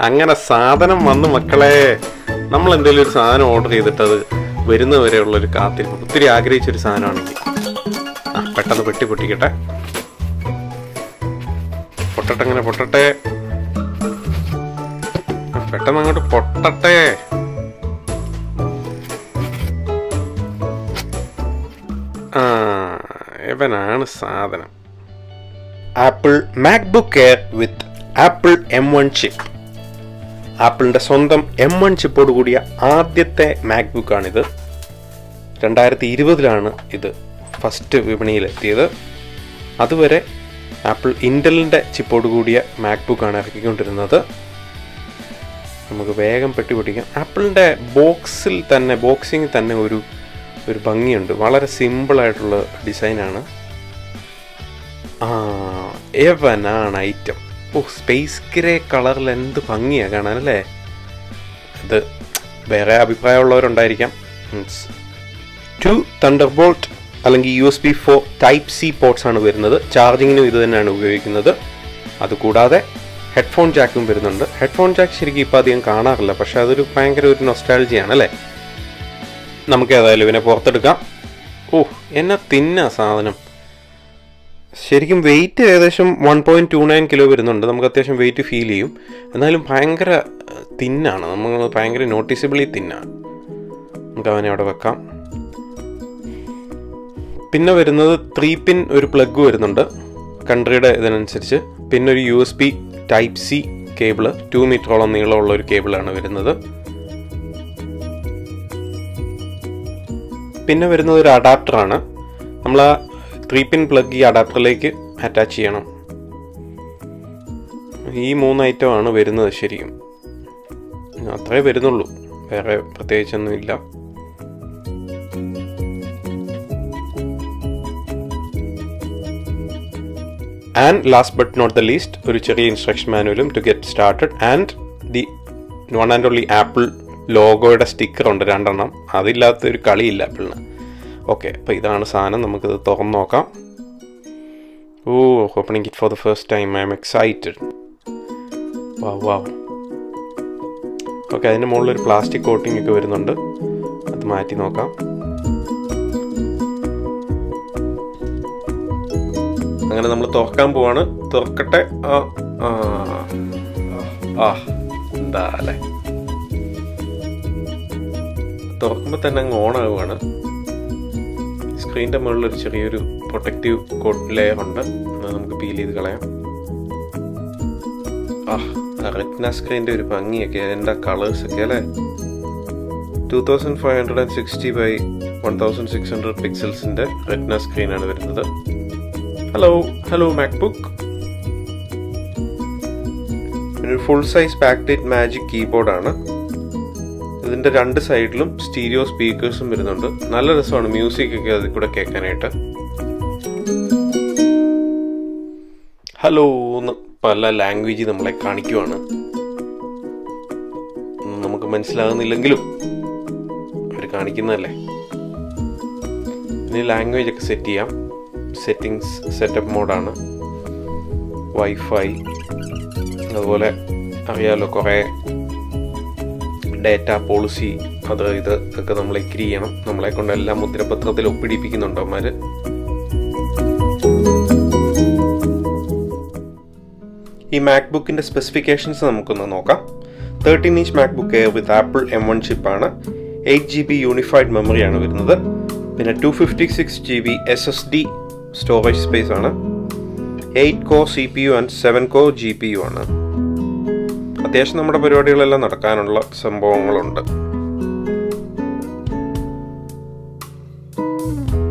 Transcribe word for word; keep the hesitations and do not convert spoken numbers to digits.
അങ്ങനെ സാധനം വന്നു മക്കളെ. നമ്മൾ എന്തെങ്കിലും ഒരു സാധനം ഓർഡർ ചെയ്തിട്ടത് വരുന്നവരെയുള്ളൊരു കാത്തിരിപ്പ്. ഒത്തിരി ആഗ്രഹിച്ചൊരു സാധനമാണെങ്കിൽ ആ പെട്ടെന്ന് പെട്ടി പൊട്ടിക്കട്ടെ. പൊട്ടട്ടെ, അങ്ങനെ പൊട്ടട്ടെ, പെട്ടെന്ന് അങ്ങോട്ട് പൊട്ടട്ടെ. ആ ഇവനാണ് സാധനം. Apple MacBook Air with Apple M one chip. ആപ്പിളിൻ്റെ സ്വന്തം എം വൺ ചിപ്പോട് കൂടിയ ആദ്യത്തെ മാക്ബുക്കാണിത്. രണ്ടായിരത്തി ഇരുപതിലാണ് ഇത് ഫസ്റ്റ് വിപണിയിലെത്തിയത്. അതുവരെ ആപ്പിൾ ഇൻ്റലിൻ്റെ ചിപ്പോട് കൂടിയ മാക്ബുക്കാണ് ഇറക്കിക്കൊണ്ടിരുന്നത്. നമുക്ക് വേഗം പെട്ടി പൊട്ടിക്കാം. ആപ്പിളിൻ്റെ ബോക്സിൽ തന്നെ ബോക്സിങ്ങിൽ തന്നെ ഒരു ഒരു ഭംഗിയുണ്ട്. വളരെ സിമ്പിളായിട്ടുള്ള ഡിസൈനാണ്. ആ എവനാണ് ഐറ്റം. ഓ സ്പേസ് ഗ്രേ കളറിൽ എന്ത് ഭംഗിയാണ് കാണാനല്ലേ. ഇത് വേറെ അഭിപ്രായമുള്ളവരുണ്ടായിരിക്കാം. ടു തണ്ടർബോൾട്ട് അല്ലെങ്കിൽ U S B four type C ports ആണ് വരുന്നത്. ചാർജിങ്ങിനും ഇത് തന്നെയാണ് ഉപയോഗിക്കുന്നത്. അതുകൂടാതെ ഹെഡ്ഫോൺ ജാക്കും വരുന്നുണ്ട്. ഹെഡ്ഫോൺ ജാക്ക് ശരിക്കും ഇപ്പോൾ അധികം കാണാറില്ല, പക്ഷെ അതൊരു ഭയങ്കര ഒരു നൊസ്റ്റാൾജിയാണ് അല്ലേ. നമുക്ക് ഏതായാലും ഇവനെ പുറത്തെടുക്കാം. ഓ എന്നാ തിന്നാ സാധനം. ശരിക്കും വെയിറ്റ് ഏകദേശം one point two nine kilo വരുന്നുണ്ട്. നമുക്ക് അത്യാവശ്യം വെയിറ്റ് ഫീൽ ചെയ്യും. എന്നാലും ഭയങ്കര തിന്നാണ്. നമ്മൾ ഭയങ്കര നോട്ടീസബിളി തിന്നാണ്. നമുക്ക് അവനെ അവിടെ വെക്കാം. പിന്നെ വരുന്നത് ത്രീ പിൻ ഒരു പ്ലഗ് വരുന്നുണ്ട് കൺട്രിയുടെ ഇതിനനുസരിച്ച്. പിന്നെ ഒരു U S B type C cable, two മീറ്ററോളം നീളമുള്ള ഒരു കേബിളാണ് വരുന്നത്. പിന്നെ വരുന്നത് ഒരു അഡാപ്റ്ററാണ്. നമ്മൾ ആ ത്രീ പിൻ പ്ലഗ് ഈ അഡാപ്റ്ററിലേക്ക് അറ്റാച്ച് ചെയ്യണം. ഈ മൂന്ന് ഐറ്റമാണ് വരുന്നത്. ശരിക്കും അത്രേ വരുന്നുള്ളൂ, വേറെ പ്രത്യേകിച്ചൊന്നുമില്ല. And last but not the least ഒരു ചെറിയ ഇൻസ്ട്രക്ഷൻ മാനുവലും to get started. And the one and only Apple ലോഗോയുടെ സ്റ്റിക്കർ ഉണ്ട്, രണ്ടെണ്ണം. അതില്ലാത്തൊരു കളിയില്ല ആപ്പിളിന്. ഓക്കെ, അപ്പോൾ ഇതാണ് സാധനം. നമുക്കിത് തുറന്ന് നോക്കാം. Oh opening it for the first time. I'm excited. Wow wow. Okay, അതിൻ്റെ മുകളിലൊരു പ്ലാസ്റ്റിക് കോട്ടിംഗ് ഒക്കെ വരുന്നുണ്ട്. അത് മാറ്റി നോക്കാം. അങ്ങനെ നമ്മൾ തുറക്കാൻ പോവാണ്. തുറക്കട്ടെ. ആ എന്താ അല്ലേ, തുറക്കുമ്പോൾ തന്നെ അങ്ങ് ഓൺ ആവുകയാണ്. സ്ക്രീനിൻ്റെ മുകളിലൊരു ചെറിയൊരു പ്രൊട്ടക്റ്റീവ് കോട്ട് ലെയർ ഉണ്ട്. അത് നമുക്ക് പീൽ ചെയ്ത് കളയാം. ആ റെറ്റിന സ്ക്രീനിൻ്റെ ഒരു ഭംഗിയൊക്കെ, എന്താ കളേഴ്സൊക്കെ അല്ലേ. Two thousand five hundred and sixty by one thousand six hundred പിക്സൽസിൻ്റെ റെറ്റിന സ്ക്രീനാണ് വരുന്നത്. Hello hello MacBook. ഒരു ഫുൾ സൈസ് ബാക്ക്ലൈറ്റ് മാജിക് കീബോർഡാണ്. ഇതിൻ്റെ രണ്ട് സൈഡിലും സ്റ്റീരിയോ സ്പീക്കേഴ്സും വരുന്നുണ്ട്. നല്ല രസമാണ് മ്യൂസിക് ഒക്കെ അതിൽ കൂടെ കേൾക്കാനായിട്ട്. ഹലോ എന്ന് പല ലാംഗ്വേജ് നമ്മളെ കാണിക്കുവാണ്. നമുക്ക് മനസ്സിലാകുന്നില്ലെങ്കിലും അവർ കാണിക്കുന്നതല്ലേ. ഇനി ലാംഗ്വേജ് ഒക്കെ സെറ്റ് ചെയ്യാം. സെറ്റിങ്സ് സെറ്റപ്പ് മോഡാണ്, വൈഫൈ, അതുപോലെ അറിയാമല്ലോ കുറേ ഡേറ്റ പോളിസി, അത് ഇത് ഒക്കെ നമ്മൾ എഗ്രി ചെയ്യണം. നമ്മളെ കൊണ്ട് എല്ലാം മുദ്രപത്രത്തിൽ ഒപ്പിടിപ്പിക്കുന്നുണ്ട് അവന്മാർ. ഈ മാക്ബുക്കിൻ്റെ സ്പെസിഫിക്കേഷൻസ് നമുക്കൊന്ന് നോക്കാം. Thirteen inch MacBook Air with Apple M one ചിപ്പാണ്. എയ്റ്റ് ജി ബി യൂണിഫൈഡ് മെമ്മറിയാണ് വരുന്നത്. പിന്നെ two fifty six G B S S D storage space ആണ്. Eight core C P U and seven core G P U ആണ്. അത്യാവശ്യം നമ്മുടെ പരിപാടികളെല്ലാം നടക്കാനുള്ള സംഭവങ്ങളുണ്ട്.